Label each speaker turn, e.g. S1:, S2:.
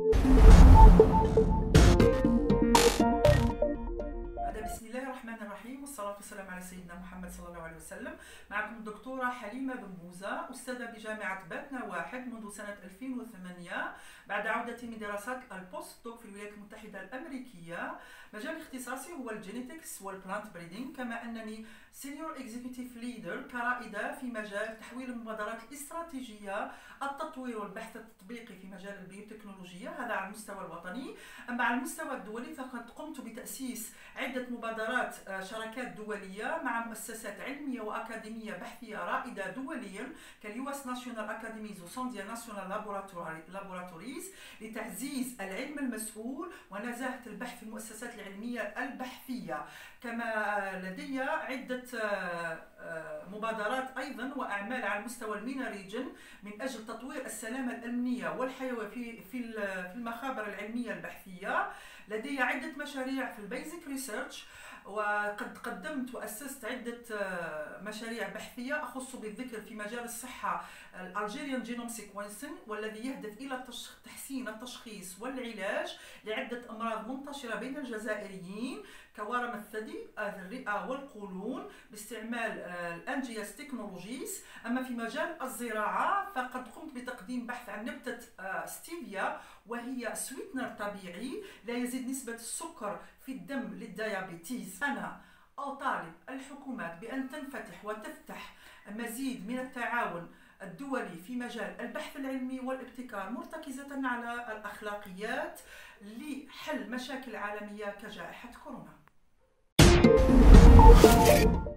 S1: بسم الله الرحمن الرحيم، والصلاة والسلام على سيدنا محمد صلى الله عليه وسلم. معكم الدكتورة حليمة بن بوزة، أستاذة بجامعة باتنا واحد منذ سنة 2008 بعد عودتي من دراسات البوست دوك في الولايات المتحدة الأمريكية. مجال اختصاصي هو الجينيتكس والبلانت بريدينج، كما أنني سينيور اكزيكتيف ليدر كرائدة في مجال تحويل المبادرات الاستراتيجية، التطوير والبحث التطبيقي في مجال البيوتكنولوجيا، هذا على المستوى الوطني. أما على المستوى الدولي فقد قمت بتأسيس عدة مبادرات شراكات دولية مع مؤسسات علمية وأكاديمية بحثية رائدة دوليا كاليوس ناشيونال أكاديميز وسانديا ناشيونال لابوراتوريز لتعزيز العلم المسؤول ونزاهة البحث في المؤسسات العلمية البحثية. كما لدي عدة مبادرات أيضا وأعمال على مستوى المينا ريجن من أجل تطوير السلامة الأمنية والحيوية في المخابر العلمية البحثية. لدي عدة مشاريع في البيزك ريسيرش، وقد قدمت وأسست عدة مشاريع بحثية أخص بالذكر في مجال الصحة الألجيريان جينوم سيكونسين، والذي يهدف إلى تحسين التشخيص والعلاج لعدة أمراض منتشرة بين الجزائريين كورم الثدي، الرئة والقولون باستعمال الأنجياس تكنولوجيز. أما في مجال الزراعة فقد قمت بتقديم بحث عن نبتة ستيفيا، وهي سويتنر طبيعي لا يزيد نسبة السكر في الدم للديابيتيز. أنا أطالب الحكومات بأن تنفتح وتفتح مزيد من التعاون الدولي في مجال البحث العلمي والابتكار، مرتكزة على الأخلاقيات لحل مشاكل عالمية كجائحة كورونا.